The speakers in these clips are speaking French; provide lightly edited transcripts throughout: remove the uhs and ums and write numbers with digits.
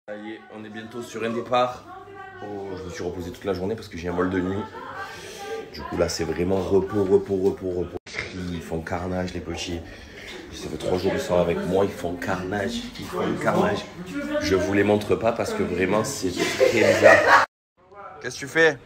Ça y est, on est bientôt sur un départ. Oh, je me suis reposé toute la journée parce que j'ai un vol de nuit. Du coup là c'est vraiment repos. Ils font carnage les petits. Ça fait 3 jours qu'ils sont avec moi, ils font carnage. Je vous les montre pas parce que vraiment c'est très bizarre. Qu'est-ce que tu fais?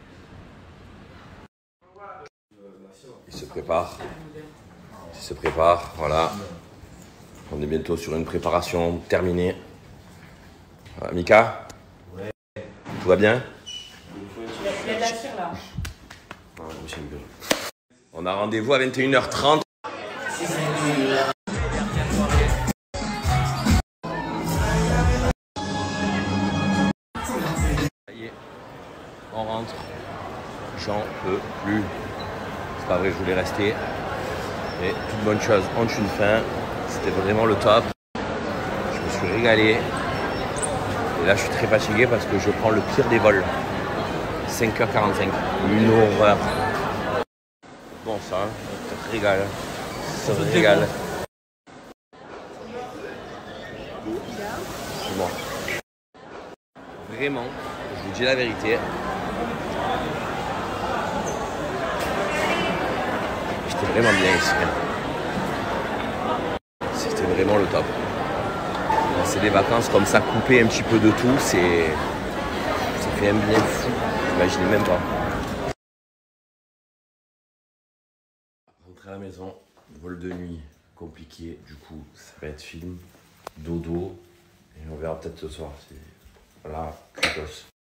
Ils se préparent, voilà. On est bientôt sur une préparation terminée. Voilà, Mika? Ouais. Tout va bien? Il y a de la cire là. On a rendez-vous à 21h30. Ça y est, on rentre. J'en peux plus. C'est pas vrai, je voulais rester. Mais toute bonne chose ont une fin. C'était vraiment le top. Je me suis régalé. Et là, je suis très fatigué parce que je prends le pire des vols. 5h45. Une horreur. Bon, ça, ça te régale. Ça te régale. Dis-moi. Vraiment, je vous dis la vérité. J'étais vraiment bien ici. C'était vraiment le top. C'est des vacances comme ça, coupées un petit peu de tout, ça fait un bien fou. Imaginez même pas. Rentrer à la maison, vol de nuit compliqué, du coup ça va être film, dodo, et on verra peut-être ce soir. Voilà, cuitos.